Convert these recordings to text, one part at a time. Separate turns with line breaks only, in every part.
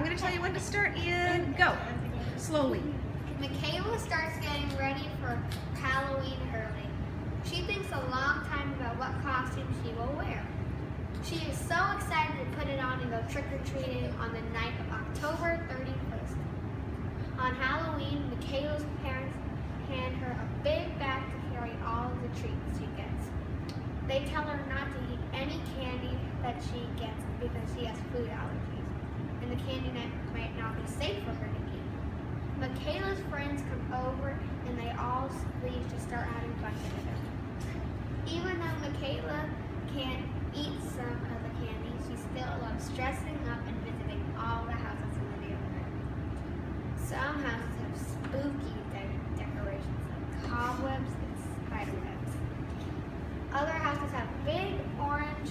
I'm going to tell you when to start and go. Slowly.
Michaela starts getting ready for Halloween early. She thinks a long time about what costume she will wear. She is so excited to put it on and go trick-or-treating on the night of October 31st. On Halloween, Michaela's parents hand her a big bag to carry all of the treats she gets. They tell her not to eat any candy that she gets because she has food allergies, and the candy might not be safe for her to eat. Michaela's friends come over and they all leave to start having fun together. Even though Michaela can't eat some of the candy, she still loves dressing up and visiting all the houses in the neighborhood. Some houses have spooky decorations like cobwebs and spider webs. Other houses have big orange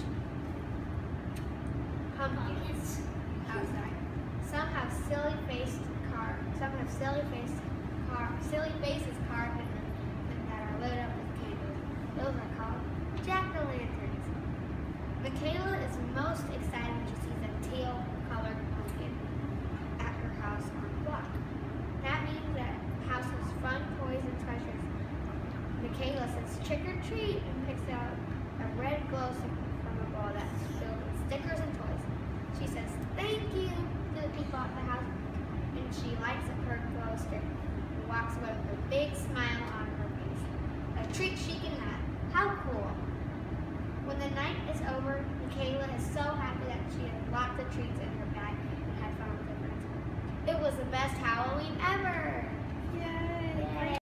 pumpkins outside. Some have silly faces carved in them that are lit up with candles. Those are called jack-o'-lanterns. Michaela is most excited when she sees a teal-colored pumpkin at her house on the block. That means that house has fun, toys, and treasures. Michaela says trick or treat and picks out a red glow stick from a ball that's filled with stickers and toys. She says thank you to the people at the house, and she lights up her glow stick and walks away with a big smile on her face. A treat she can have. How cool! When the night is over, Michaela is so happy that she had lots of treats in her bag and had fun with her friends. It was the best Halloween ever!
Yay!